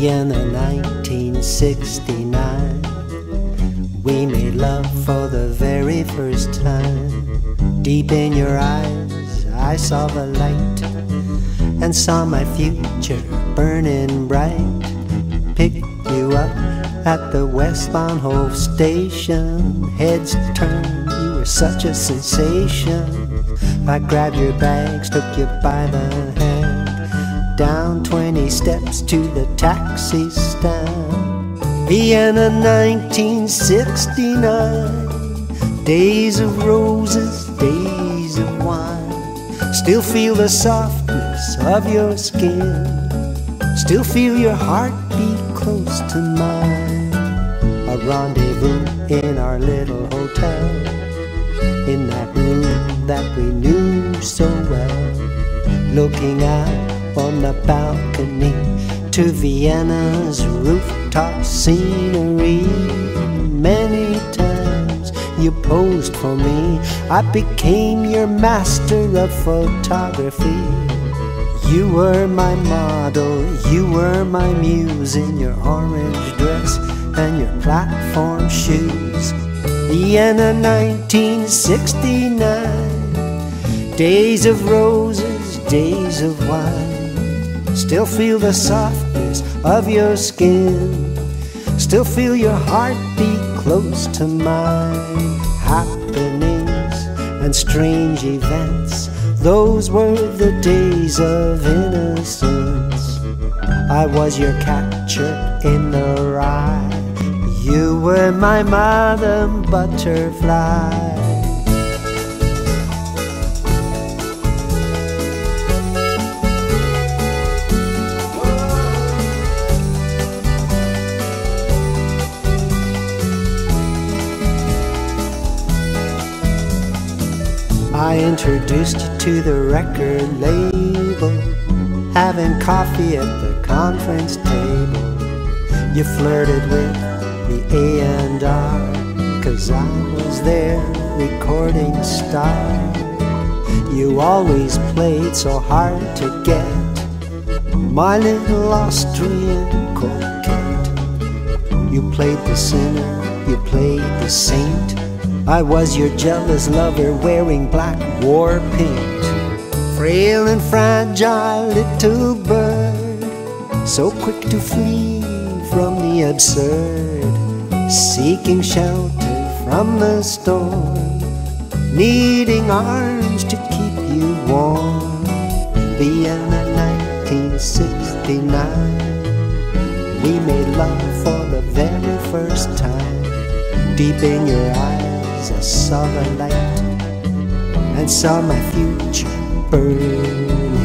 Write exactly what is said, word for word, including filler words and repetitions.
Vienna, nineteen sixty-nine. We made love for the very first time. Deep in your eyes I saw the light, and saw my future burning bright. Picked you up at the West Bahnhof station. Heads turned, you were such a sensation. I grabbed your bags, took you by the hand, down twenty steps to the taxi stand. Vienna, nineteen sixty-nine. Days of roses, days of wine. Still feel the softness of your skin, still feel your heartbeat close to mine. A rendezvous in our little hotel, in that room that we knew so well, looking out on the balcony to Vienna's rooftop scenery. Many times you posed for me, I became your master of photography. You were my model, you were my muse, in your orange dress and your platform shoes. Vienna, nineteen sixty-nine. Days of roses, days of wine. Still feel the softness of your skin, still feel your heartbeat close to mine. Happenings and strange events, those were the days of innocence. I was your catcher in the rye, you were my madam butterfly. I introduced you to the record label, having coffee at the conference table. You flirted with the A and R, 'cause I was their recording star. You always played so hard to get, my little Austrian coquette. You played the sinner, you played the saint. I was your jealous lover wearing black war paint. Frail and fragile little bird, so quick to flee from the absurd, seeking shelter from the storm, needing arms to keep you warm. Vienna, nineteen sixty-nine. We made love for the very first time. Deep in your eyes I saw the light, and saw my future burning